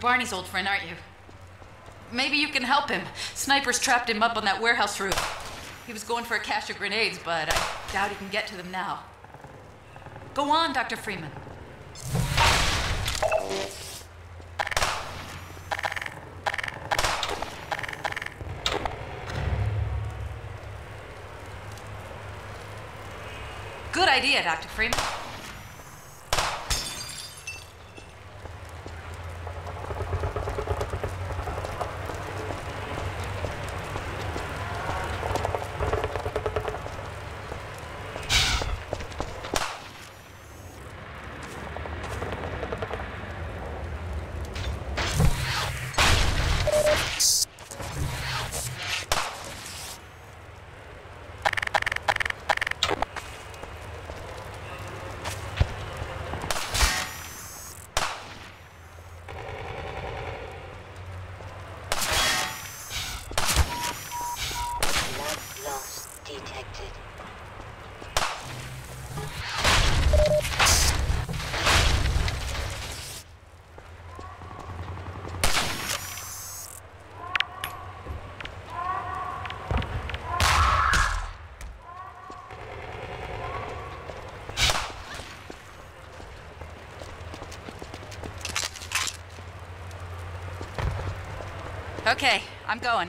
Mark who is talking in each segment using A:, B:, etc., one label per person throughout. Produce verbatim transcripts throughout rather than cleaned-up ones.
A: Barney's old friend, aren't you? Maybe you can help him. Snipers trapped him up on that warehouse roof. He was going for a cache of grenades, but I doubt he can get to them now. Go on, Doctor Freeman. Good idea, Doctor Freeman. Okay, I'm going.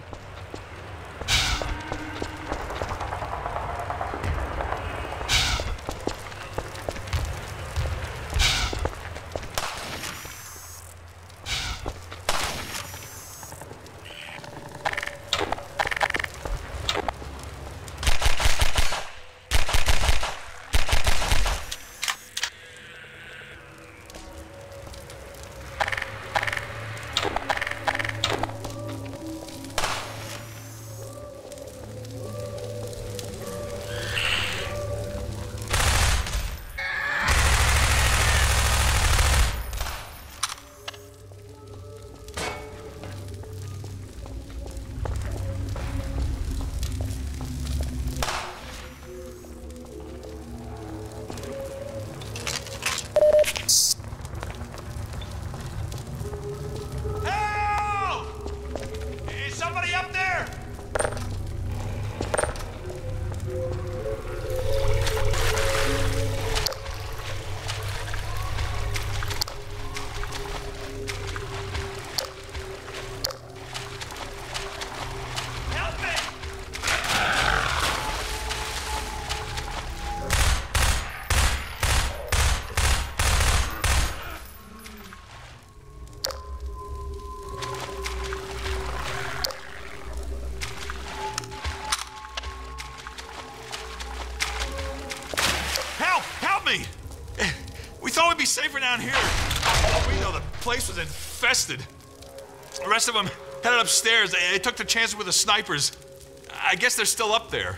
B: Safer down here. We know the place was infested. The rest of them headed upstairs. They, they took the chances with the snipers. I guess they're still up there.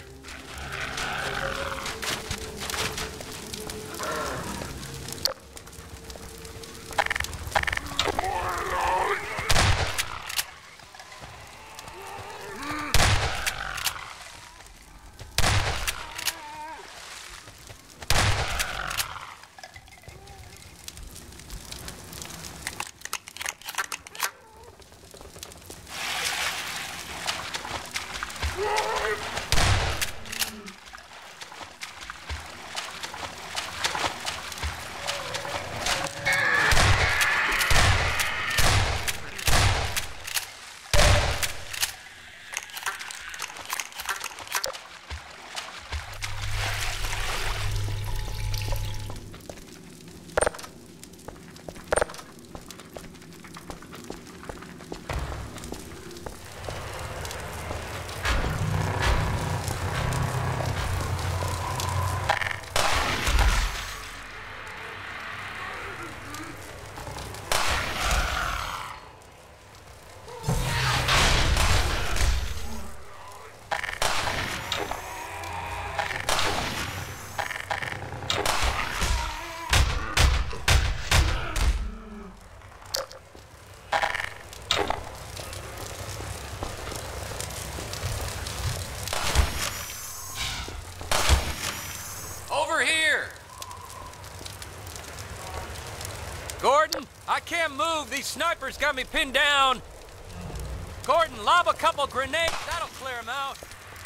C: These snipers got me pinned down. Gordon, lob a couple grenades. That'll clear them out.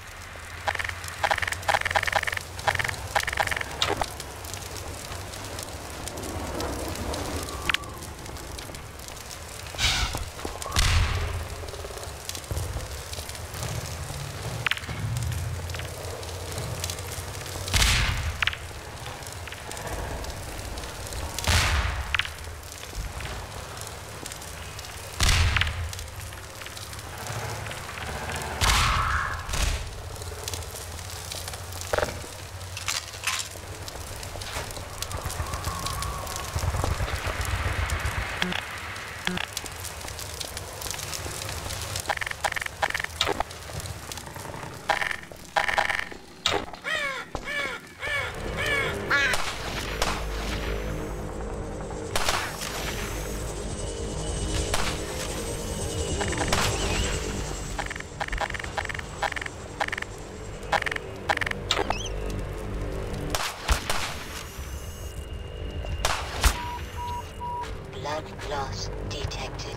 D: Blood loss detected.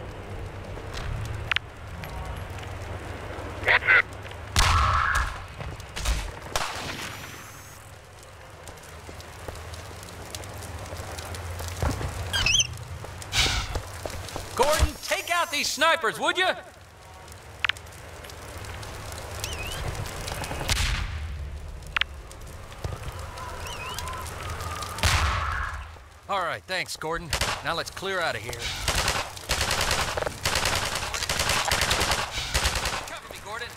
C: Gordon, take out these snipers, would you? All right, thanks, Gordon. Now let's clear out of here. Cover me, Gordon.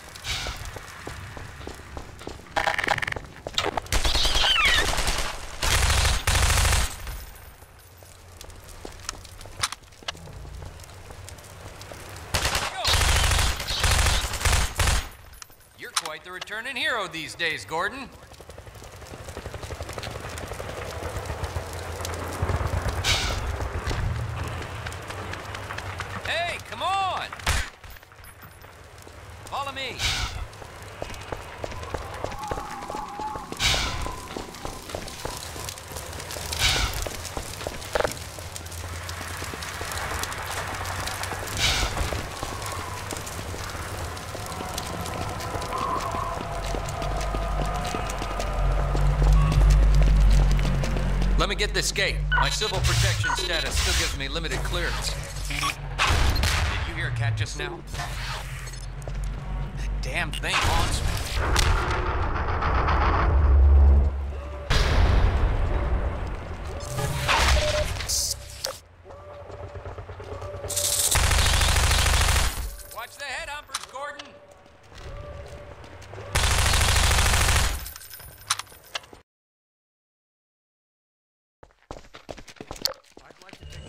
C: You're quite the returning hero these days, Gordon. Come on! Follow me. Let me get this gate. My civil protection status still gives me limited clearance. Hear a cat just now? That damn thing haunts me. Watch the head humpers, Gordon. I'd like to take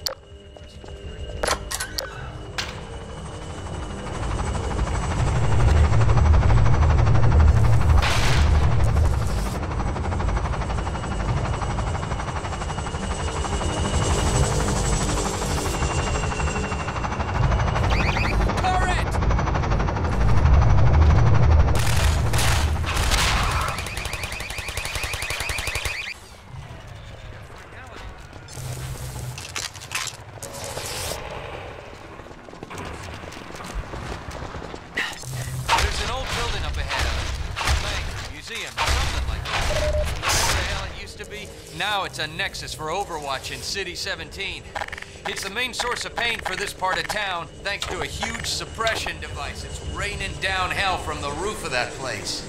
C: something like that. What the hell it used to be? Now it's a nexus for Overwatch in City seventeen. It's the main source of pain for this part of town, thanks to a huge suppression device. It's raining down hell from the roof of that place.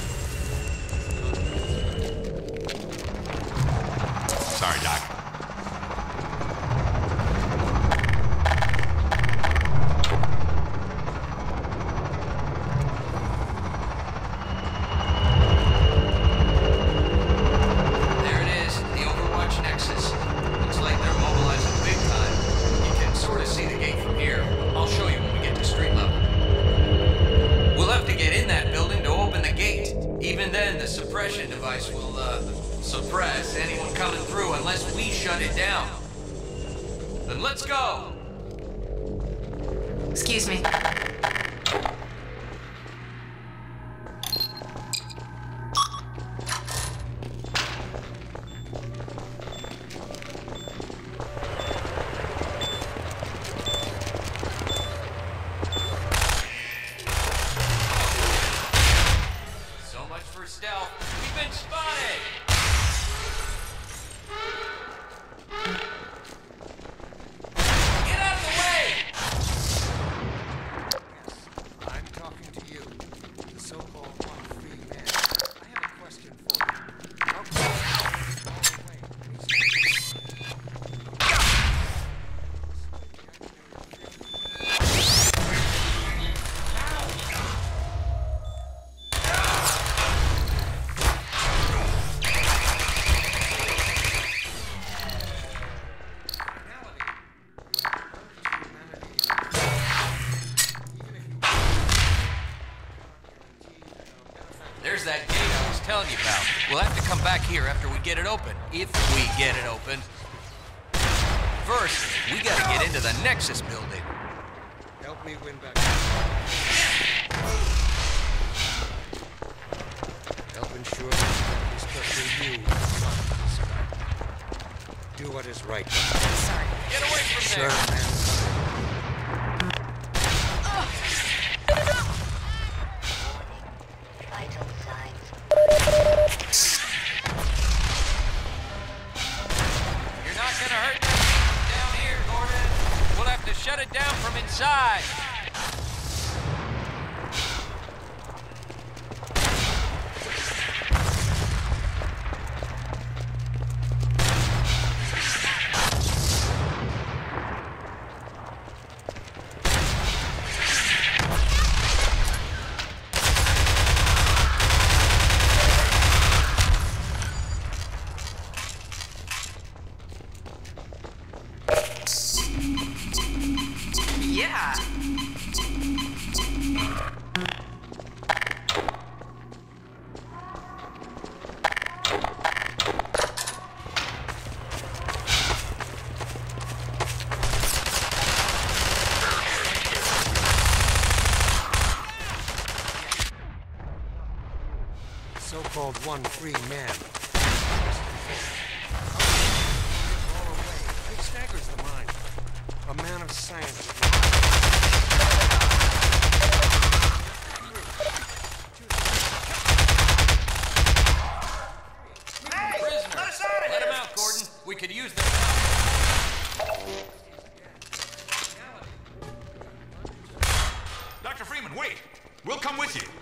B: Sorry, Doc.
C: Suppression device will, uh, suppress anyone coming through unless we shut it down. Then let's go!
A: Excuse me.
C: There's that gate I was telling you about. We'll have to come back here after we get it open. If we get it open. First, we gotta get into the Nexus building.
E: Help me win back. Help ensure that especially you do what is right.
A: Sorry.
C: Get away from there!
E: Serve mankind.
D: Vital signs.
C: You're not gonna hurt them down here, Gordon. We'll have to shut it down from inside.
A: Yeah.
E: So-called one free man. It staggers the mind. A man of science.
C: Prisoner, let him out, Gordon. We could use them.
B: Doctor Freeman, wait. We'll come with you.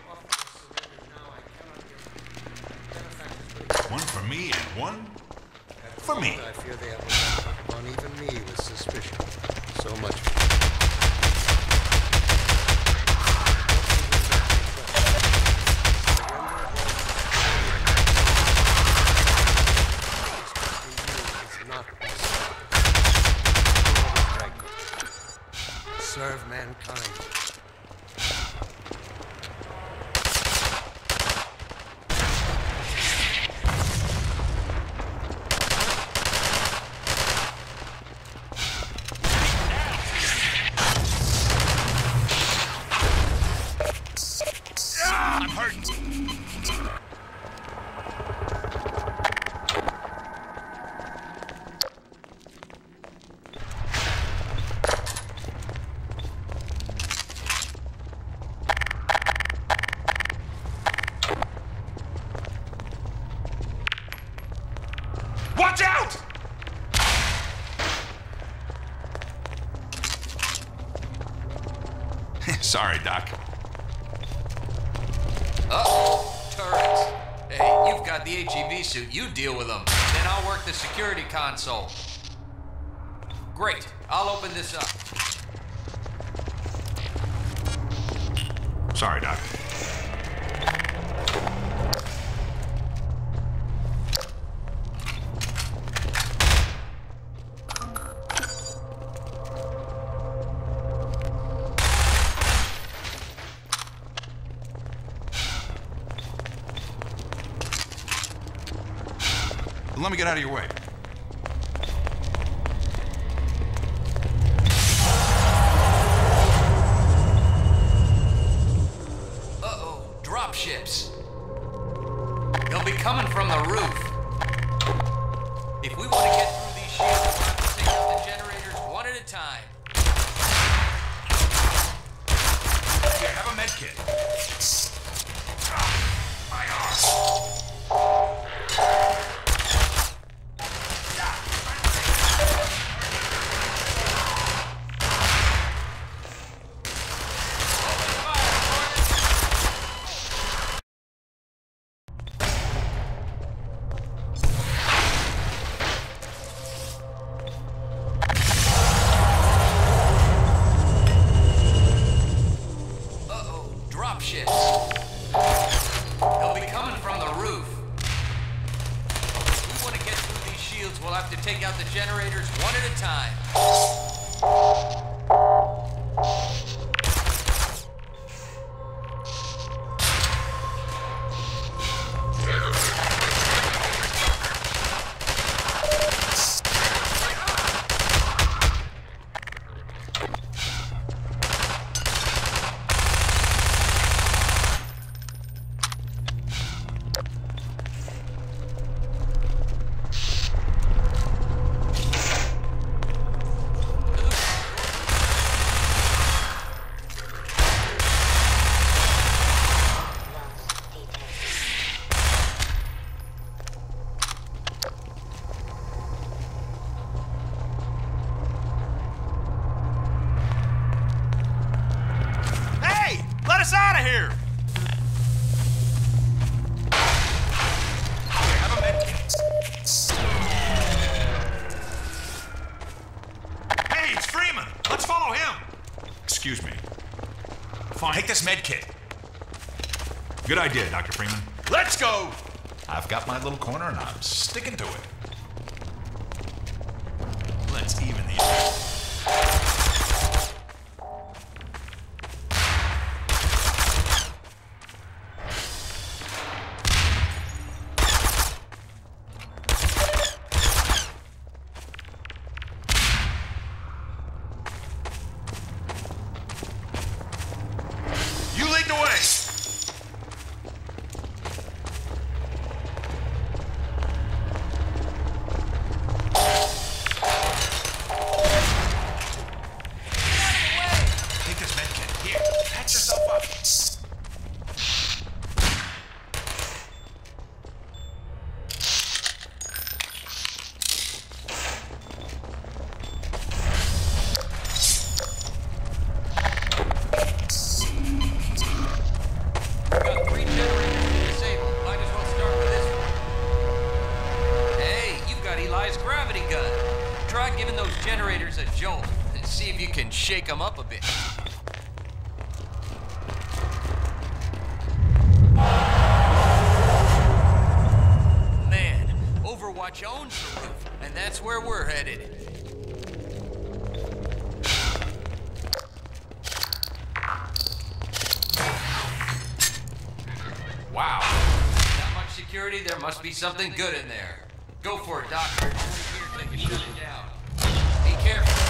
B: One for me and one for me.
E: I fear they have looked upon even me with suspicion. So much. Serve mankind.
B: I'm hurting. Watch out! Sorry, Doc.
C: Uh-oh, turrets. Hey, you've got the H E V suit. You deal with them. Then I'll work the security console. Great. I'll open this up.
B: Sorry, Doc. Let me get out of your way.
C: Uh-oh, drop ships. They'll be coming from the roof. If we want to get through these shields, we'll have to take out the generators one at a time.
B: Here, have a med kit. My arm.
C: Ships. They'll be coming from the roof. If we want to get through these shields, we'll have to take out the generators one at a time.
B: let us out of here! Okay, have a med kit. Hey, it's Freeman! Let's follow him! Excuse me. Fine. Take this med kit. Good idea, Doctor Freeman. Let's go! I've got my little corner and I'm sticking to it. Let's even these. You lead the way!
C: Shake them up a bit. Man, Overwatch owns the roof, and that's where we're headed. Wow. Not much security, there must be something good in there. Go for it, Doctor. Here, take it, shut it down. Be careful.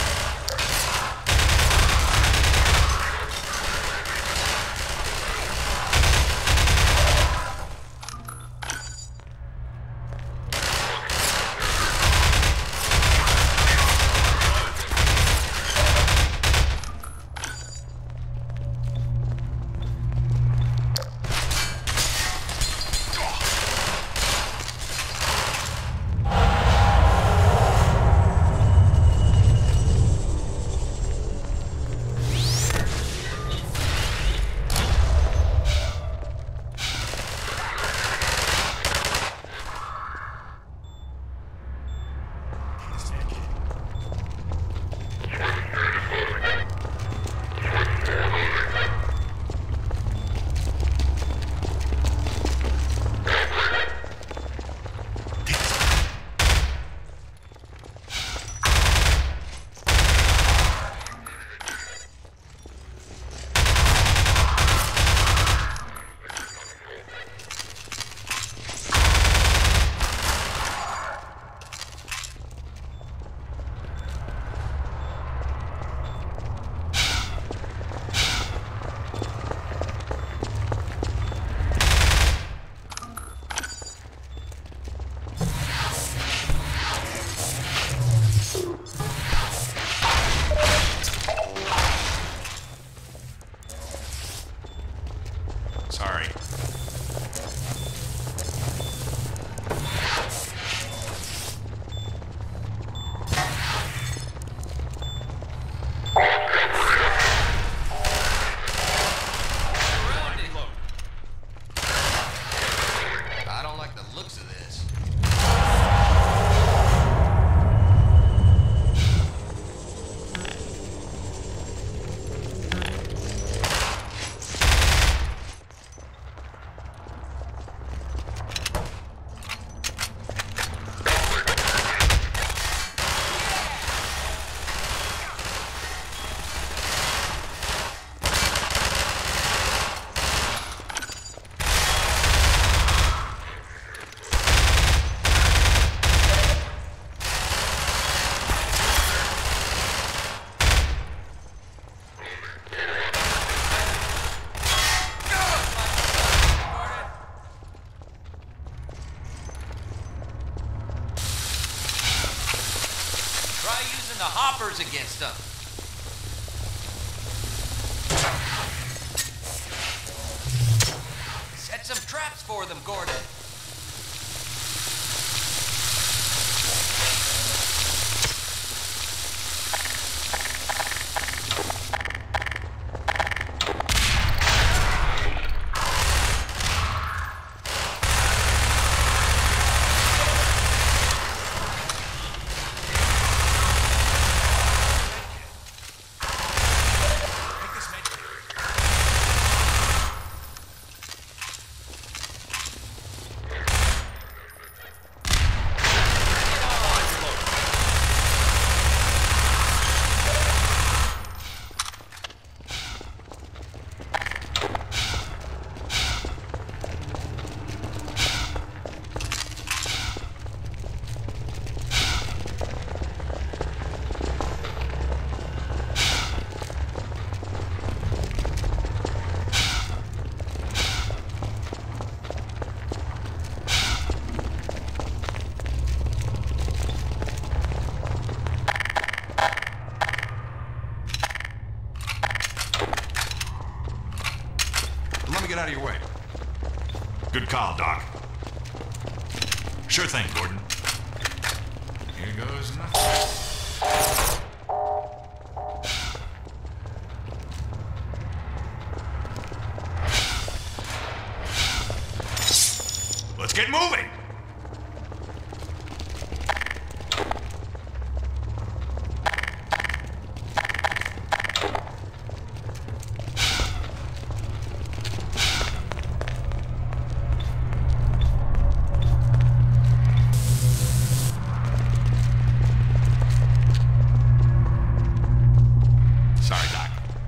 C: The hoppers against them. Set some traps for them, Gordon.
B: get out of your way. Good call, Doc. Sure thing, Gordon. Here goes nothing. Let's get moving! Sorry, Doc.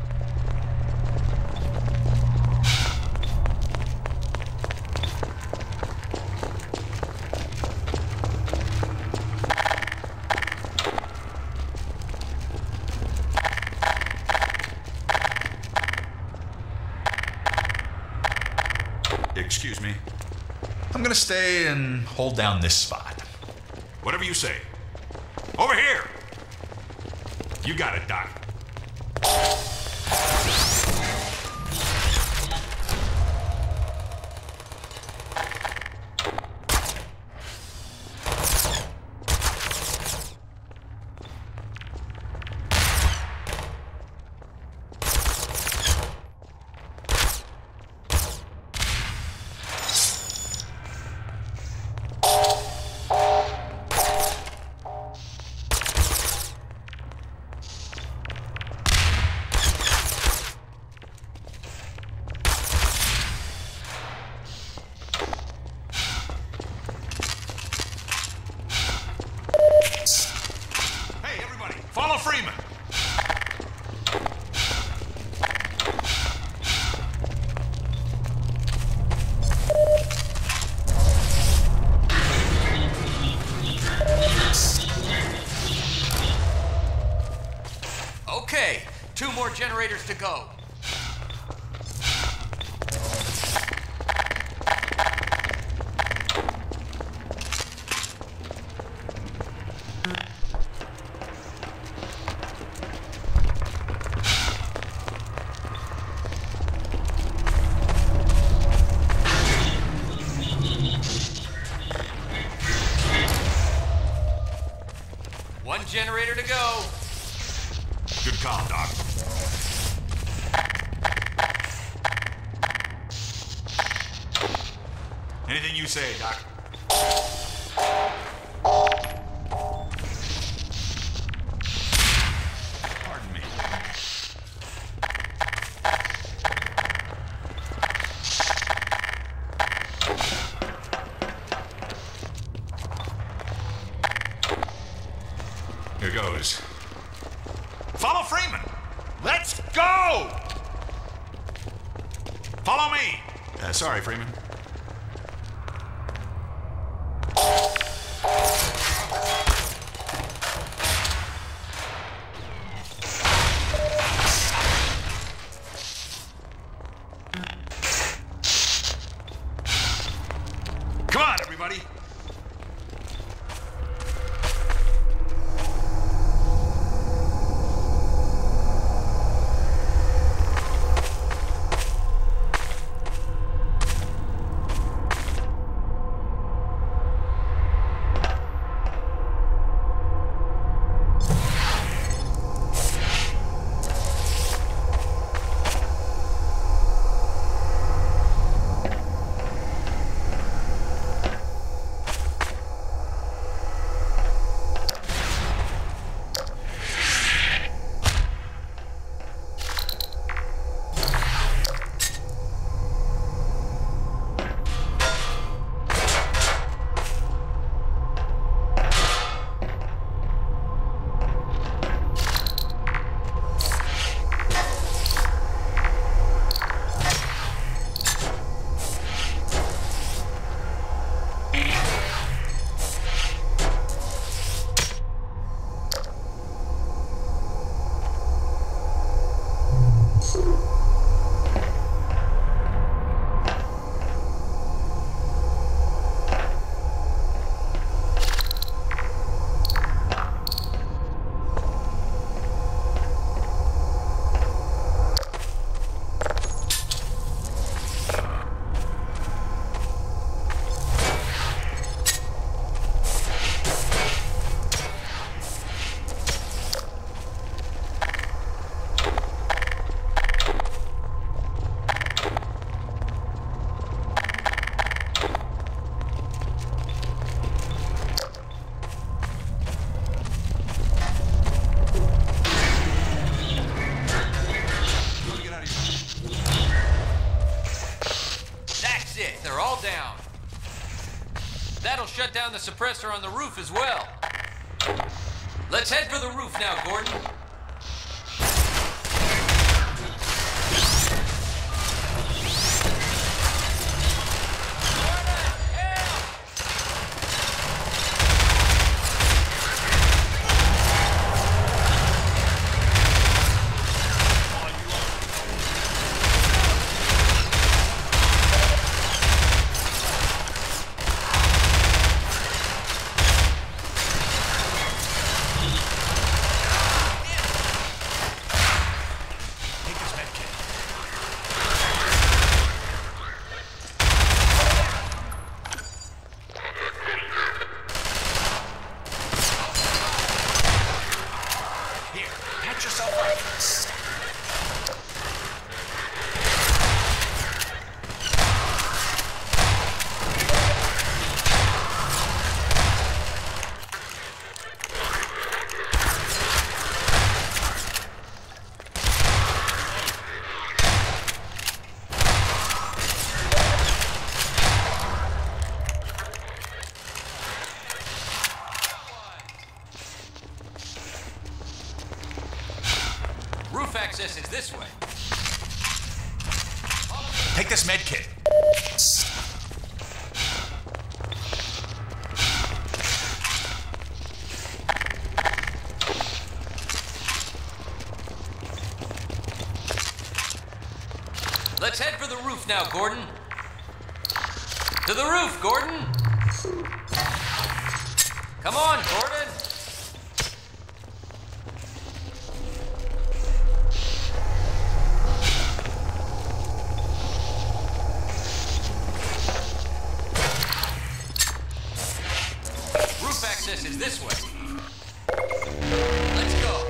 B: Excuse me. I'm gonna stay and hold down this spot. Whatever you say. Over here! You got it, Doc. Follow Freeman.
C: Okay, two more generators to go. One generator to go.
B: Good call, Doc. Anything you say, Doc. Pardon me. Here goes. Follow Freeman. Let's go! Follow me. Uh, sorry, Freeman. Come on, everybody.
C: down. That'll shut down the suppressor on the roof as well. Let's head for the roof now, Gordon. Roof access is this way.
B: Take this med kit.
C: Let's head for the roof now, Gordon. To the roof, Gordon. Come on, Gordon. Roof access is this way. Let's go.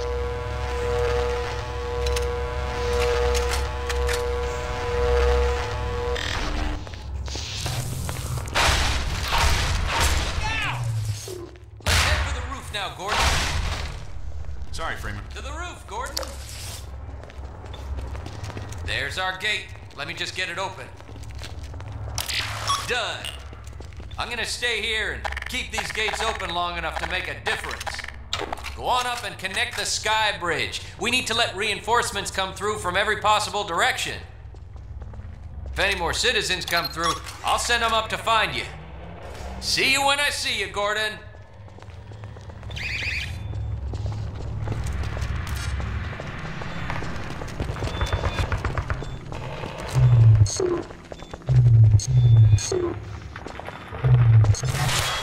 C: Now, Gordon.
B: Sorry, Freeman.
C: To the roof, Gordon. There's our gate. Let me just get it open. Done. I'm gonna stay here and keep these gates open long enough to make a difference. Go on up and connect the sky bridge. We need to let reinforcements come through from every possible direction. If any more citizens come through, I'll send them up to find you. See you when I see you, Gordon.
D: You